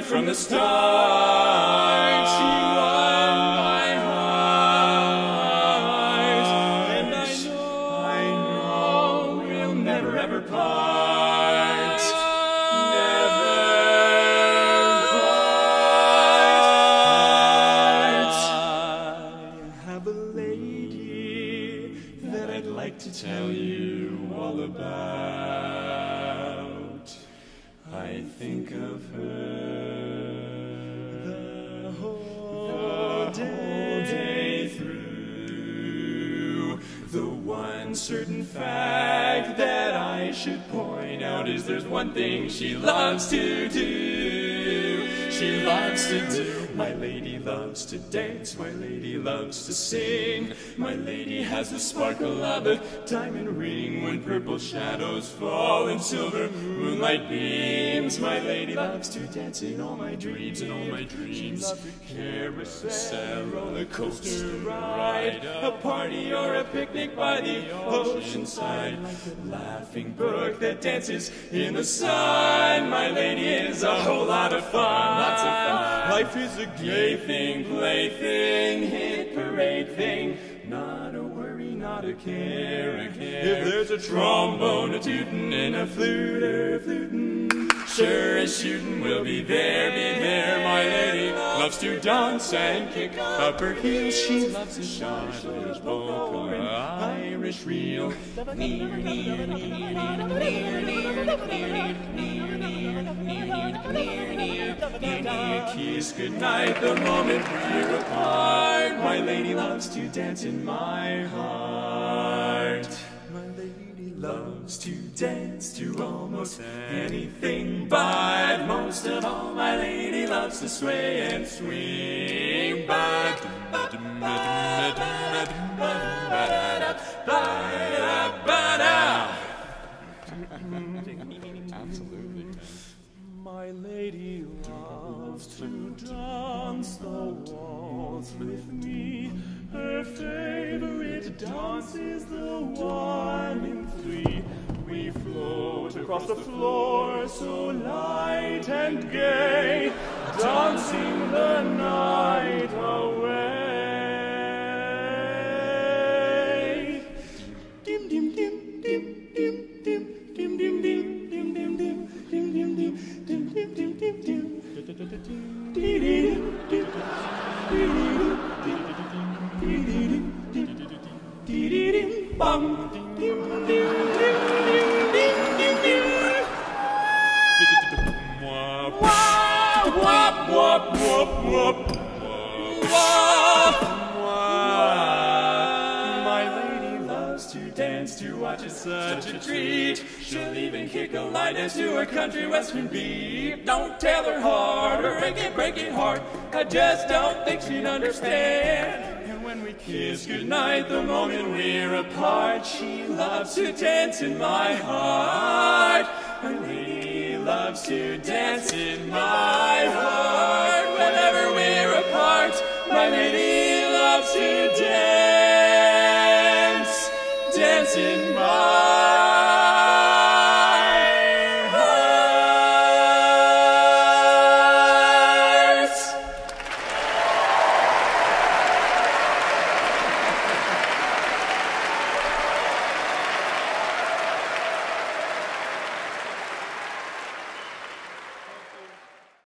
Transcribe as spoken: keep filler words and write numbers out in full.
right from the start. She won my heart, and I know, I know we'll never ever part. Never part. I have a lady that I'd like to tell you all about. I think of her the whole day through. The one certain fact that I should point out is there's one thing she loves to do. She loves to do. My lady loves to dance, my lady loves to sing. My lady has the sparkle of a diamond ring when purple shadows fall and silver moonlight beams. My lady loves to dance in all my dreams, in all my dreams. Carousel, roller coaster ride, a party or a picnic by the ocean side, laughing brook that dances in the sun. My lady is a whole lot of fun, lots of fun. Life is a gay thing, plaything, hit parade thing. Not a worry, not a care, a care. If there's a trombone, a tootin', and a flute, a flutin', sure as shootin', we'll be there, be there. My lady loves to dance and kick up her heels. She loves to shine, there's polka and Irish reel. Near, near, near, near, near, near, near, kiss goodnight the moment we're apart. My lady loves to dance in my heart. My lady loves to dance to almost anything, but most of all, my lady loves to sway and swing. Absolutely. My lady loves to dance the waltz with me. Her favorite dance is the one in three. We float across the floor so light and gay, dancing the night away. Dim dim dim dim dim dim dim dim dim dim dim dim dim dim dim dim dim dim dim dim. Bum. Dim, dim, dim, dim, dim, dim, dim. Wop, wop, wop, wop, wop. Wop, wop. My lady loves to dance, to watch is such a treat. She'll even kick a line dance to her country western beat. Don't tell her hard or break it, break it hard. I just don't think she'd understand. When we kiss goodnight, the moment we're apart, she loves to dance in my heart. My lady loves to dance in my heart. Whenever we're apart, my lady loves to dance, dance in